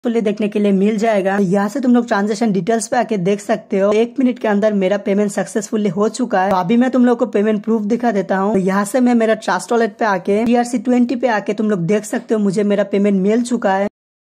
Fully देखने के लिए मिल जाएगा। यहाँ से तुम लोग ट्रांजेक्शन डिटेल्स पे आके देख सकते हो। 1 मिनट के अंदर मेरा पेमेंट सक्सेसफुली हो चुका है। तो अभी मैं तुम लोग को पेमेंट प्रूफ दिखा देता हूँ। तो यहाँ से मैं मेरा ट्रस्ट वॉलेट पे आके ERC20 पे आके तुम लोग देख सकते हो मुझे मेरा पेमेंट मिल चुका है।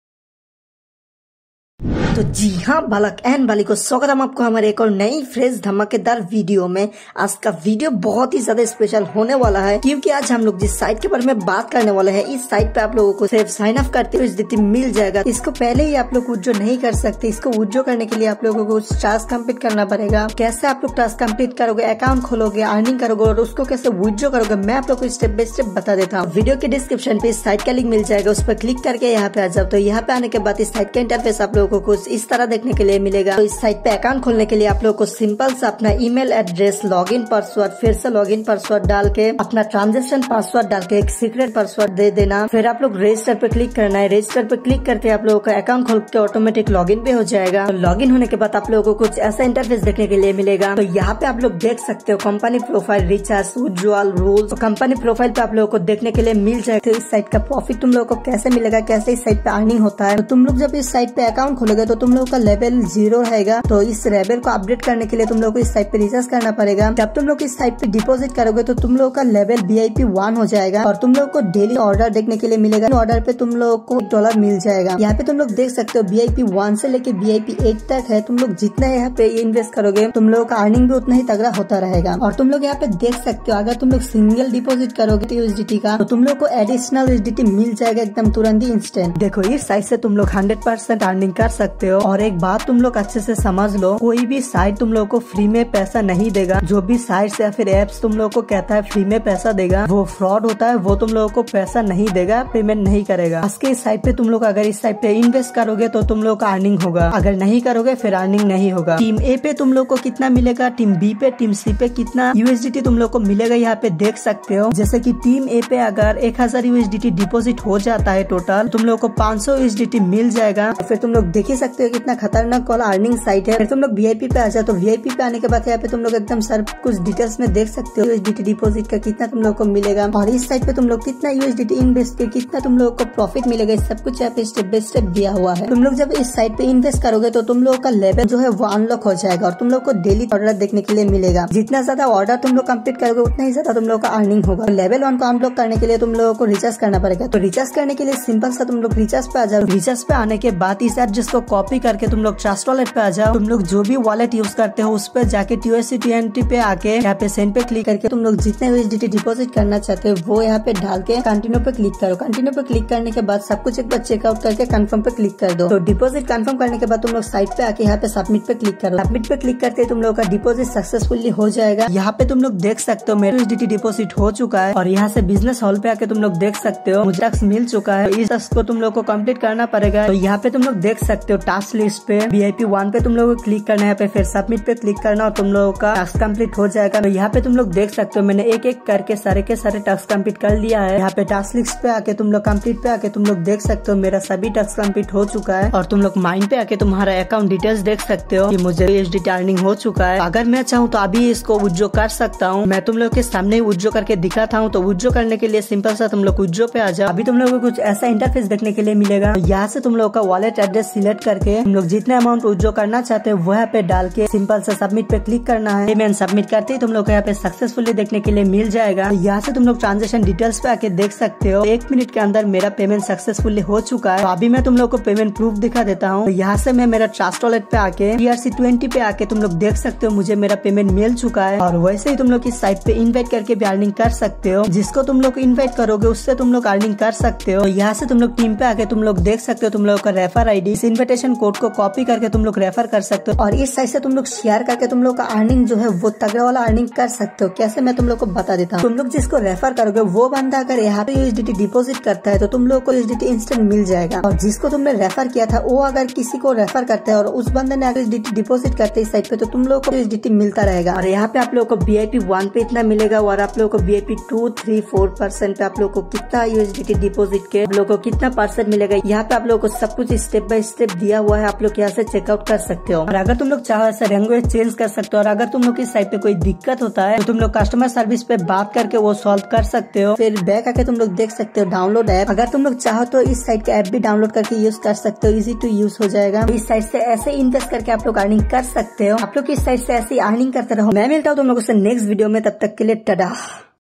तो जी हाँ बालक एंड बालिको, स्वागत है आपको हमारे एक और नई फ्रेश धमाकेदार वीडियो में। आज का वीडियो बहुत ही ज्यादा स्पेशल होने वाला है क्योंकि आज हम लोग जिस साइट के बारे में बात करने वाले हैं, इस साइट पे आप लोगों को सिर्फ साइन अप करते हुए USDT मिल जाएगा। इसको पहले ही आप लोग विड्रॉ नहीं कर सकते। इसको विड्रॉ करने के लिए आप लोगों को टास्क कंप्लीट करना पड़ेगा। कैसे आप लोग टास्क कंप्लीट करोगे, अकाउंट खोलोगे, अर्निंग करोगे और उसको कैसे विड्रॉ करोगे, मैं आप लोग को स्टेप बाय स्टेप बता देता हूँ। वीडियो के डिस्क्रिप्शन पे इस साइट का लिंक मिल जाएगा, उस पर क्लिक करके यहाँ पे आ जाओ। तो यहाँ पे आने के बाद इस साइट का इंटरफेस आप लोगों को कुछ इस तरह देखने के लिए मिलेगा। तो इस साइट पे अकाउंट खोलने के लिए आप लोग को सिंपल से अपना ईमेल एड्रेस, लॉगिन पासवर्ड, फिर से लॉगिन पासवर्ड डाल के अपना ट्रांजेक्शन पासवर्ड डाल के एक सीक्रेट पासवर्ड दे देना। फिर आप लोग रजिस्टर पे क्लिक करना है। रजिस्टर पे क्लिक करके आप लोगों का अकाउंट खोल के ऑटोमेटिक लॉगिन पे हो जाएगा। तो लॉगिन होने के बाद आप लोगों को कुछ ऐसा इंटरफेस देखने के लिए मिलेगा। तो यहाँ पे आप लोग देख सकते हो company profile, recharge, withdrawal, rules. तो कंपनी प्रोफाइल पे आप लोगों को देखने के लिए मिल जाएगा। तो इस साइट का प्रॉफिट तुम लोगों को कैसे मिलेगा, कैसे इस साइट पे अर्निंग होता है। तो तुम लोग जब इस साइट पे अकाउंट खोलोगे तो तुम लोगों का लेवल 0 रहेगा। तो इस लेवल को अपडेट करने के लिए तुम लोग को इस साइट पे रिचार्ज करना पड़ेगा। जब तुम लोग इस साइट पे डिपॉजिट करोगे तो तुम लोग का लेवल VIP 1 हो जाएगा और तुम लोग को डेली ऑर्डर देखने के लिए मिलेगा। ऑर्डर पे तुम लोग को $1 मिल जाएगा। यहाँ पे तुम लोग देख सकते हो VIP 1 से लेके VIP 8 तक है। तुम लोग जितना यहाँ पे इन्वेस्ट करोगे तुम लोग का अर्निंग भी उतना ही तगड़ा होता रहेगा। और तुम लोग यहाँ पे देख सकते हो अगर तुम लोग सिंगल डिपॉजिट करोगे तो USDT का, तो तुम लोग को एडिशनल USDT मिल जाएगा एकदम तुरंत ही, इंस्टेंट। देखो इस साइट से तुम लोग 100% अर्निंग कर सकते हो। और एक बात तुम लोग अच्छे से समझ लो, कोई भी साइट तुम लोग को फ्री में पैसा नहीं देगा। जो भी साइट या फिर एप्स तुम लोग को कहता है फ्री में पैसा देगा, वो फ्रॉड होता है। वो तुम लोगों को पैसा नहीं देगा, पेमेंट नहीं करेगा। आज के इस साइट पे तुम लोग अगर इस साइट पे इन्वेस्ट करोगे तो तुम लोग का अर्निंग होगा, अगर नहीं करोगे फिर अर्निंग नहीं होगा। टीम A पे तुम लोग को कितना मिलेगा, टीम B पे, टीम C पे कितना USDT तुम लोग को मिलेगा यहाँ पे देख सकते हो। जैसे की टीम A पे अगर 1000 USDT डिपोजिट हो जाता है टोटल, तुम लोग को 500 USDT मिल जाएगा। फिर तुम लोग देख ही सकते हो कितना खतरनाक वाला अर्निंग साइट है। फिर तुम लोग VIP पे आ जाओ। तो VIP पे आने के बाद यहाँ पे तुम लोग एकदम सब कुछ डिटेल्स में देख सकते हो USDT डिपॉजिट का कितना तुम लोग को मिलेगा और इस साइट पे तुम लोग कितना USDT इन्वेस्ट के कितना तुम लोग को प्रॉफिट मिलेगा, इस सब कुछ यहाँ पे स्टेप बाय स्टेप दिया हुआ है। तुम लोग जब इस साइट पे इन्वेस्ट करोगे तो तुम लोग का लेवल जो है वो अनलॉक हो जाएगा और तुम लोग को डेली ऑर्डर देखने के लिए मिलेगा। जितना ज्यादा ऑर्डर तुम लोग कंप्लीट करोगे उतना ही ज्यादा तुम लोग का अर्निंग होगा। लेवल 1 को अनलॉक करने के लिए तुम लोगों को रिचार्ज करना पड़ेगा। तो रिचार्ज करने के लिए सिंपल सा तुम लोग रिचार्ज पे आ जाओ। रिचार्ज पे आने के बाद इस एड्रेस को कॉपी करके तुम लोग ट्रस्ट वॉलेट पे आ जाओ। तुम लोग जो भी वॉलेट यूज करते हो उस पे जाके TUSD पे आके यहाँ पे सेंड पे क्लिक करके तुम लोग जितने USDT डिपॉजिट करना चाहते हो वो यहाँ पे डाल के कंटिन्यू पे क्लिक करो। कंटिन्यू पे क्लिक करने के बाद सब कुछ एक बार चेकआउट करके कंफर्म पे क्लिक कर दो। तो डिपॉजिट कंफर्म करने के बाद तुम लोग साइट पे आके यहाँ पे सबमिट पे क्लिक करो। सबमिट पे क्लिक करके तुम लोग का डिपॉजिट सक्सेसफुली हो जाएगा। यहाँ पे तुम लोग देख सकते हो मेरा USDT डिपॉजिट हो चुका है और यहाँ से बिजनेस हॉल पे आके तुम लोग देख सकते हो मुझे टैक्स मिल चुका है। इस टास्क को तुम लोग को कम्प्लीट करना पड़ेगा। तो यहाँ पे तुम लोग देख सकते हो टास्क लिस्ट पे VIP 1 पे तुम लोग को क्लिक करना है, फिर सबमिट पे क्लिक करना और तुम लोगों का टास्क कंप्लीट हो जाएगा। तो यहाँ पे तुम लोग देख सकते हो मैंने एक एक करके सारे के सारे टास्क कंप्लीट कर लिया है। यहाँ पे टास्क लिस्ट पे आके तुम लोग कंप्लीट पे आके तुम लोग देख सकते हो मेरा सभी टास्क कंप्लीट हो चुका है। और तुम लोग माइंड पे आके तुम्हारा अकाउंट डिटेल्स देख सकते हो कि मुझे USDT अर्निंग हो चुका है। अगर मैं चाहूँ तो अभी इसको विड्रॉ कर सकता हूँ। मैं तुम लोग के सामने विड्रॉ करके दिखाता हूँ। तो विड्रॉ करने के लिए सिंपल सा तुम लोग विड्रॉ पे आ जाओ। अभी तुम लोग को कुछ ऐसा इंटरफेस देखने के लिए मिलेगा। यहाँ से तुम लोग का वॉलेट एड्रेस सिलेक्ट करके तुम लोग जितना अमाउंट विड्रॉ करना चाहते हो वह पे डाल के सिंपल सा सबमिट पे क्लिक करना है। पेमेंट सबमिट करते ही तुम लोग को यहाँ पे सक्सेसफुली देखने के लिए मिल जाएगा। यहाँ से तुम लोग ट्रांजेक्शन डिटेल्स पे आके देख सकते हो 1 मिनट के अंदर मेरा पेमेंट सक्सेसफुली हो चुका है। तो अभी मैं तुम लोग को पेमेंट प्रूफ दिखा देता हूँ। तो यहाँ से मैं मेरा ट्रस्ट वॉलेट पे आके ERC20 पे आके तुम लोग देख सकते हो मुझे मेरा पेमेंट मिल चुका है। और वैसे ही तुम लोग इस साइट पे इन्वाइट करके भी अर्निंग कर सकते हो। जिसको तुम लोग इन्वाइट करोगे उससे तुम लोग अर्निंग कर सकते हो। यहाँ से तुम लोग टीम पे आके तुम लोग देख सकते हो तुम लोग का रेफर ID, इस इन्विटेशन कोड को कॉपी करके तुम लोग रेफर कर सकते हो। और इस साइट से तुम लोग शेयर करके तुम लोग का अर्निंग जो है वो तगड़ा वाला अर्निंग कर सकते हो। कैसे मैं तुम लोग को बता देता हूँ। तुम लोग जिसको रेफर करोगे वो बंदा अगर यहाँ पे USDT डिपॉजिट करता है तो तुम लोग को USDT इंस्टेंट मिल जाएगा। और जिसको तुमने रेफर किया था वो अगर किसी को रेफर करता है और उस बंदे ने अगर USDT डिपॉजिट करते है इस साइट पे तो तुम लोग को USDT मिलता रहेगा। और यहाँ पे आप लोग को VIP 1 पे इतना मिलेगा और आप लोग को VIP 2, 3, 4% पे आप लोग को कितना USDT डिपॉजिट के आप लोग को कितना % मिलेगा। यहाँ पे आप लोग को सब कुछ स्टेप बाय स्टेप स्टेप दिया हुआ है, आप लोग यहाँ से चेकआउट कर सकते हो। और अगर तुम लोग चाहो ऐसा लैंग्वेज चेंज कर सकते हो। और अगर तुम लोग की साइट पे कोई दिक्कत होता है तो तुम लोग कस्टमर सर्विस पे बात करके वो सॉल्व कर सकते हो। फिर बैक आके तुम लोग देख सकते हो डाउनलोड ऐप। अगर तुम लोग चाहो तो इस साइट का ऐप भी डाउनलोड करके यूज कर सकते हो, इजी टू यूज हो जाएगा। इस साइट से ऐसे इन्वेस्ट करके आप लोग अर्निंग कर सकते हो। आप लोग इस साइट से ऐसी अर्निंग करते रहो। मैं मिलता हूँ तुम लोगों से नेक्स्ट वीडियो में, तब तक के लिए टाटा।